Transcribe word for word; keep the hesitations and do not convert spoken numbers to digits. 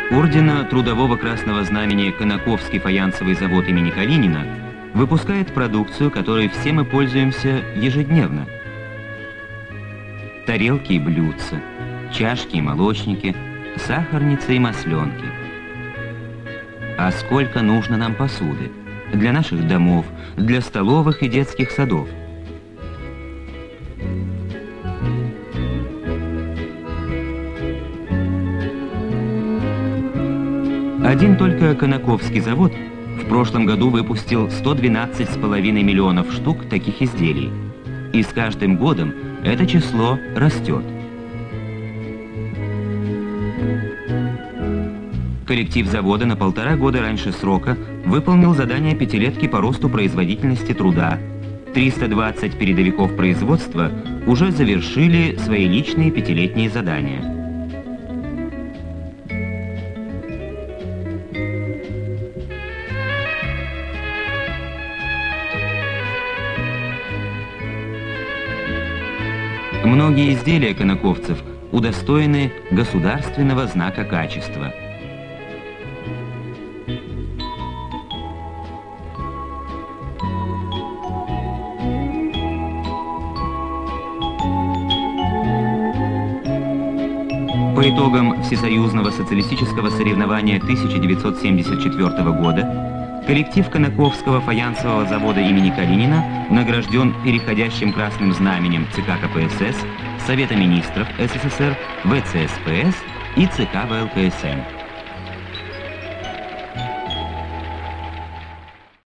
Ордена Трудового Красного Знамени Конаковский фаянсовый завод имени Калинина выпускает продукцию, которой все мы пользуемся ежедневно. Тарелки и блюдца, чашки и молочники, сахарницы и масленки. А сколько нужно нам посуды для наших домов, для столовых и детских садов. Один только Конаковский завод в прошлом году выпустил сто двенадцать с половиной миллионов штук таких изделий. И с каждым годом это число растет. Коллектив завода на полтора года раньше срока выполнил задание пятилетки по росту производительности труда. триста двадцать передовиков производства уже завершили свои личные пятилетние задания. Многие изделия конаковцев удостоены государственного знака качества. По итогам Всесоюзного социалистического соревнования тысяча девятьсот семьдесят четвёртого года коллектив Конаковского фаянсового завода имени Калинина награжден переходящим красным знаменем ЦК КПСС, Совета министров СССР, ВЦСПС и ЦК ВЛКСМ.